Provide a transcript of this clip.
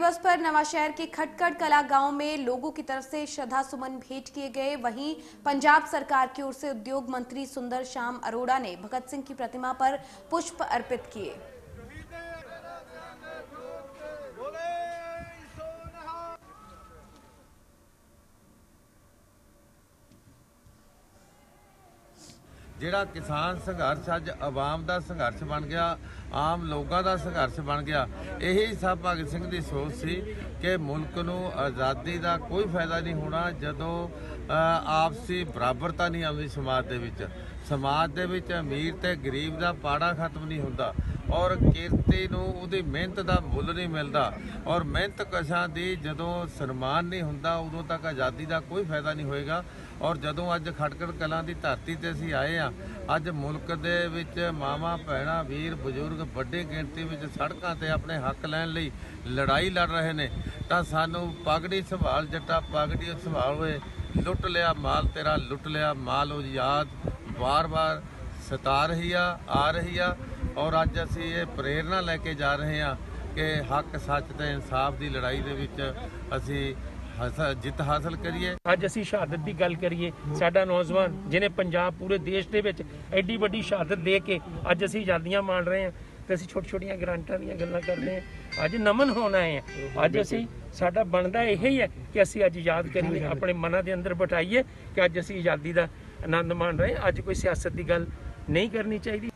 दिवस पर नवाशहर के खटखट कला गांव में लोगों की तरफ से श्रद्धा सुमन भेंट किए गए। वहीं पंजाब सरकार की ओर से उद्योग मंत्री सुंदर श्याम अरोड़ा ने भगत सिंह की प्रतिमा पर पुष्प अर्पित किए। ਜਿਹੜਾ किसान संघर्ष अज आवाम का संघर्ष बन गया, आम लोगों का संघर्ष बन गया। यही सब भगत सिंह की सोच सी कि मुल्क नूं आज़ादी का कोई फायदा नहीं होना जदों आपसी बराबरता नहीं आती। समाज दे विच अमीर ते गरीब का पाड़ा खत्म नहीं होता और किरती नूं उहदी मेहनत का मुल नहीं मिलता और मेहनत कशां दी जदों सन्मान नहीं हुंदा उदों तक आज़ादी का कोई फायदा नहीं होएगा। और जदों अज खटखट कलां दी धरती ते असीं आए आ, अज मुल्क दे विच मावां भैणां वीर बजुर्ग वड्डी गिणती विच सड़कां ते अपने हक लैण लई लड़ाई लड़ रहे ने, तां सानूं पगड़ी संभाल जट्टा पगड़ी संभाल होए, लुट लिया माल तेरा लुट लिया माल ओ याद बार बार सता रही आ रही आ। और अज असीं ये प्रेरणा लैके जा रहे हैं कि हक सच ते इंसाफ की लड़ाई दे विच असीं जित हासिल करिए। अज असीं शहादत की गल करिए, साडा नौजवान जिन्हें पंजाब पूरे देश दे विच एडी वड्डी शहादत दे के अज असीं आज़ादियां मान रहे हैं तो असीं छोटी छोटियां ग्रांटां दीयां गल्लां करदे हैं। अज नमन होना है, अज असीं साडा बनदा यही है कि असीं अज याद करिए, अपने मनां दे अंदर बिठाइए कि अज असीं आज़ादी का आनंद मान रहे हैं। अज कोई सियासत की गल नहीं करनी चाहिए।